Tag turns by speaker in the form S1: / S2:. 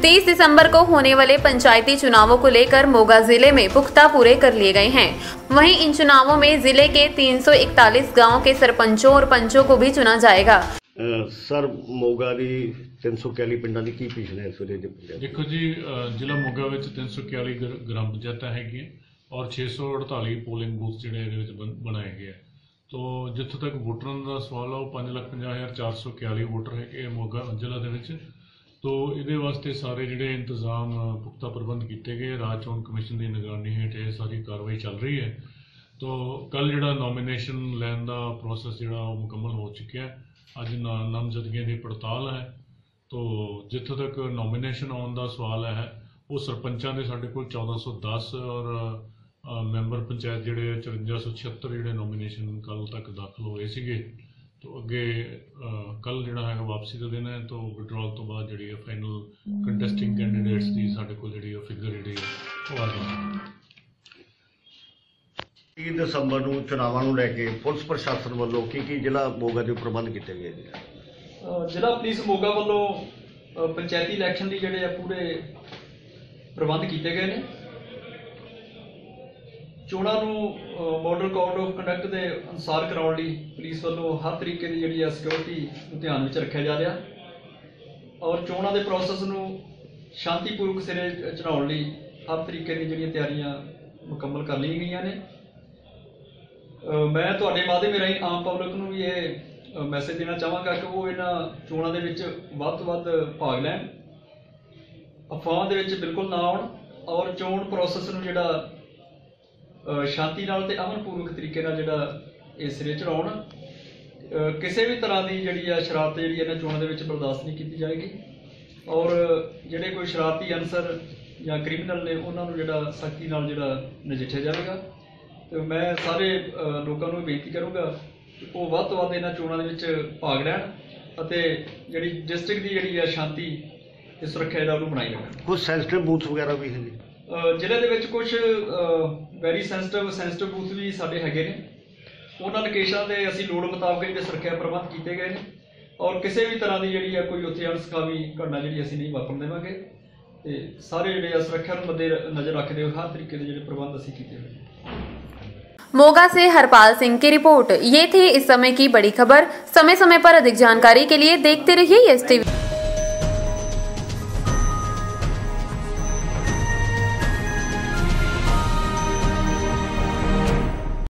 S1: 30 दिसंबर को होने वाले पंचायती चुनावों को लेकर मोगा जिले में पुख्ता पूरे कर लिए गए हैं। वहीं इन चुनावों में जिले के 341 गांव के सरपंचों और पंचों को भी चुना जाएगा।
S2: सर मोगा दी 341 ਪਿੰਡਾਂ ਦੀ ਕੀ ਪੋਜੀਸ਼ਨ ਹੈ ਇਸ ਵੇਲੇ ਦੇ ਪੰਜਾਬ?
S3: देखो जी, ਜ਼ਿਲ੍ਹਾ ਮੋਗਾ ਵਿੱਚ 341 ਗ੍ਰਾਮ ਪੰਚਾਇਤਾਂ ਹੈਗੀਆਂ ਔਰ 648 ਪੋਲਿੰਗ ਬੂਥ ਜਿਹੜੇ ਇਹਦੇ ਵਿੱਚ ਬਣਾਏ ਗਏ। तो जितों तक वोटरों का सवाल है वो 5,50,441 वोटर है मोगा जिला के। तो ये वास्ते सारे जोड़े इंतजाम पुख्ता प्रबंध किए गए। राज चोन कमीशन की निगरानी हेठ ये सारी कार्रवाई चल रही है। तो कल जो नॉमिनेशन लैन का प्रोसैस जो मुकम्मल हो चुका है। अज नामजदगियां की पड़ताल है। तो जितों तक नॉमिनेशन आने का सवाल है वो सरपंचों के साढ़े को 1410 और मैंबर पंचायत जोड़े 5476 जोड़े नॉमिनेशन कल तक दाखिल हुए थे। तो अगे कल जो है वापसी का दिन है। तो विड्रॉल तो बाद जी फाइनल कंटेस्टिंग कैंडीडेट्स की साढ़े को जी फिगर जी आ जाएगी।
S2: 30 दिसंबर को चुनावों को लैके पुलिस प्रशासन वालों की जिला मोगा के प्रबंध किए गए?
S4: जिला पुलिस मोगा वालों पंचायती इलैक्शन की जोड़े पूरे प्रबंध किए गए हैं। चोणों मॉडल कोड ऑफ कंडक्ट के अनुसार कराने लिए पुलिस वालों हर तरीके की जी सिक्योरिटी ध्यान में रखा जा रहा और चोणों के प्रोसैस को शांतिपूर्वक सिरे चढ़ाने लिए हर तरीके की जी तैयारियां मुकम्मल कर ली गई ने। मैं तुहाडे माध्यम राही आम पब्लिक को भी ये मैसेज देना चाहांगा कि वो इन्हां चोणों के विच वध तो वध भाग लैण, अफवाहां दे विच बिल्कुल ना आउण और चोण प्रोसैस नूं जिहड़ा शांति नाल ते अमनपूर्वक तरीके नाल जिहड़ा इस सिरे चढ़ाउण। किसी भी तरह की जिहड़ी शरारत जिहड़ी इन्हां चोणां दे विच बर्दाश्त नहीं की जाएगी और जिहड़े कोई शरारती अंसर या क्रिमिनल ने उन्हां नूं जिहड़ा सख्ती नाल जिहड़ा नजिठिया जाएगा। तो मैं सारे लोगों को बेनती करूँगा कि वो वध तो वध इन्हां चोणां दे विच भाग लैण अते जिहड़ी डिस्ट्रिक्ट की जिहड़ी शांति ते सुरक्षा जिहड़ा उहनूं बनाई रखण।
S2: कुछ सेंसिटिव बूथ वगैरह भी हैं
S4: जिले के कुछ वैरी सेंसिटिव बूथ भी साढ़े है ने। उन्होंने लोकेशनों के असी लोड़ मुताबिक जो सुरक्षा प्रबंध किए गए हैं और किसी भी तरह की जी कोई उत्थे अणसुखावी घटना जी असी नहीं वापरन देवांगे। तो सारे जो सुरक्षा मद्दे नज़र रखते हुए हर तरीके के जो प्रबंध असी किए हुए।
S1: मोगा से हरपाल सिंह की रिपोर्ट। ये थी इस समय की बड़ी खबर। समय समय पर अधिक जानकारी के लिए देखते रहिए यस टीवी।